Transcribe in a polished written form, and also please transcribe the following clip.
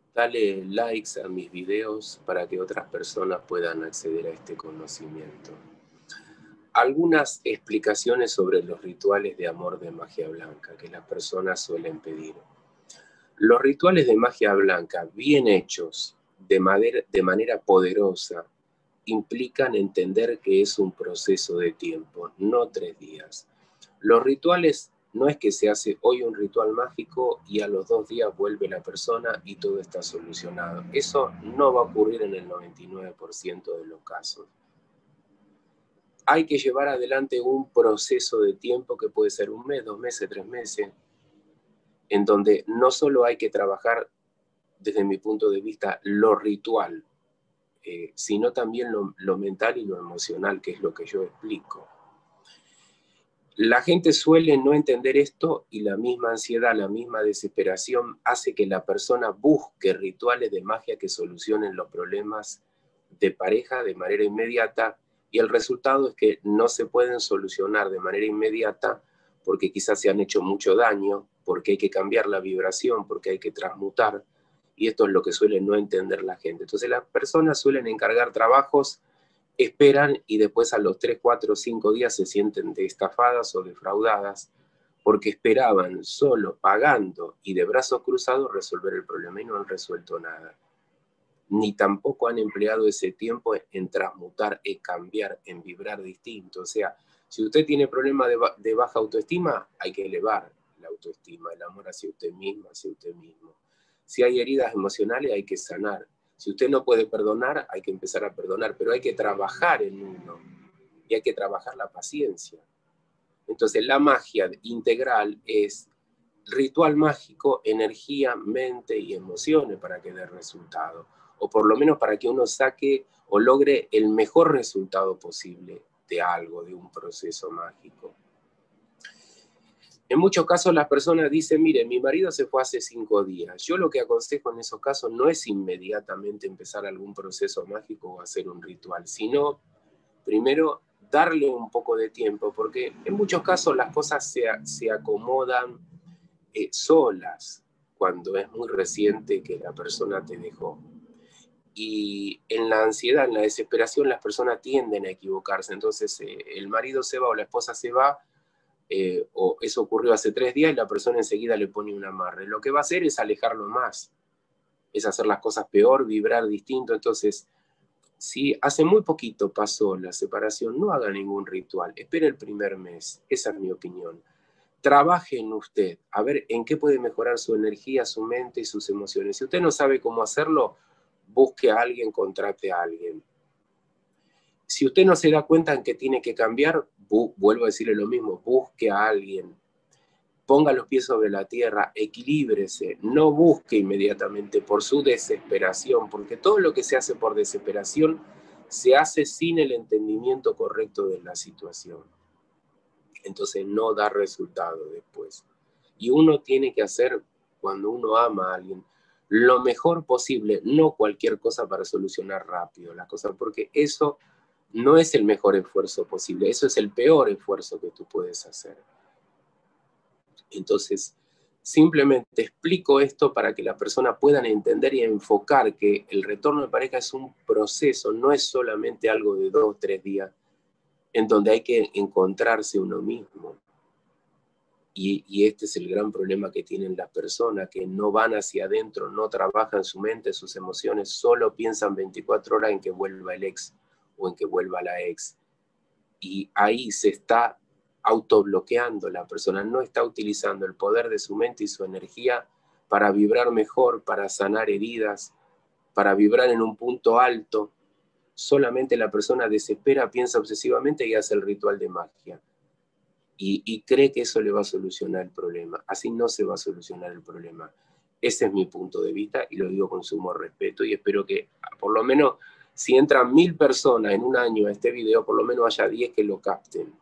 Dale likes a mis videos para que otras personas puedan acceder a este conocimiento. Algunas explicaciones sobre los rituales de amor de magia blanca que las personas suelen pedir. Los rituales de magia blanca, bien hechos, de manera poderosa, implican entender que es un proceso de tiempo, no 3 días. Los rituales no es que se hace hoy un ritual mágico y a los 2 días vuelve la persona y todo está solucionado. Eso no va a ocurrir en el 99% de los casos. Hay que llevar adelante un proceso de tiempo que puede ser 1 mes, 2 meses, 3 meses, en donde no solo hay que trabajar, desde mi punto de vista, lo ritual, sino también lo mental y lo emocional, que es lo que yo explico. La gente suele no entender esto y la misma ansiedad, la misma desesperación hace que la persona busque rituales de magia que solucionen los problemas de pareja de manera inmediata, y el resultado es que no se pueden solucionar de manera inmediata porque quizás se han hecho mucho daño, porque hay que cambiar la vibración, porque hay que transmutar, y esto es lo que suele no entender la gente. Entonces las personas suelen encargar trabajos, esperan y después a los 3, 4, 5 días se sienten estafadas o defraudadas porque esperaban solo pagando y de brazos cruzados resolver el problema y no han resuelto nada. Ni tampoco han empleado ese tiempo en transmutar, en cambiar, en vibrar distinto. O sea, si usted tiene problemas de baja autoestima, hay que elevar la autoestima, el amor hacia usted misma, hacia usted mismo. Si hay heridas emocionales, hay que sanar. Si usted no puede perdonar, hay que empezar a perdonar, pero hay que trabajar en uno y hay que trabajar la paciencia. Entonces, la magia integral es ritual mágico, energía, mente y emociones para que dé resultado, o por lo menos para que uno saque o logre el mejor resultado posible de algo, de un proceso mágico. En muchos casos las personas dicen, mire, mi marido se fue hace 5 días. Yo lo que aconsejo en esos casos no es inmediatamente empezar algún proceso mágico o hacer un ritual, sino primero darle un poco de tiempo, porque en muchos casos las cosas se acomodan solas cuando es muy reciente que la persona te dejó. Y en la ansiedad, en la desesperación, las personas tienden a equivocarse. Entonces el marido se va o la esposa se va, o eso ocurrió hace 3 días y la persona enseguida le pone un amarre. Lo que va a hacer es alejarlo más, es hacer las cosas peor, vibrar distinto. Entonces, si hace muy poquito pasó la separación, no haga ningún ritual, espere el primer mes. Esa es mi opinión. Trabaje en usted, a ver en qué puede mejorar su energía, su mente y sus emociones. Si usted no sabe cómo hacerlo, busque a alguien, contrate a alguien. Si usted no se da cuenta en que tiene que cambiar, vuelvo a decirle lo mismo, busque a alguien. Ponga los pies sobre la tierra, equilíbrese, no busque inmediatamente por su desesperación, porque todo lo que se hace por desesperación se hace sin el entendimiento correcto de la situación. Entonces no da resultado después. Y uno tiene que hacer, cuando uno ama a alguien, lo mejor posible, no cualquier cosa para solucionar rápido las cosas, porque eso no es el mejor esfuerzo posible, eso es el peor esfuerzo que tú puedes hacer. Entonces, simplemente explico esto para que las personas puedan entender y enfocar que el retorno de pareja es un proceso, no es solamente algo de 2 o 3 días, en donde hay que encontrarse uno mismo. Y este es el gran problema que tienen las personas, que no van hacia adentro, no trabajan su mente, sus emociones, solo piensan 24 horas en que vuelva el ex o en que vuelva la ex. Y ahí se está autobloqueando la persona, no está utilizando el poder de su mente y su energía para vibrar mejor, para sanar heridas, para vibrar en un punto alto. Solamente la persona desespera, piensa obsesivamente y hace el ritual de magia. Y cree que eso le va a solucionar el problema. Así no se va a solucionar el problema. Ese es mi punto de vista y lo digo con sumo respeto y espero que por lo menos si entran 1000 personas en un año a este video, por lo menos haya 10 que lo capten.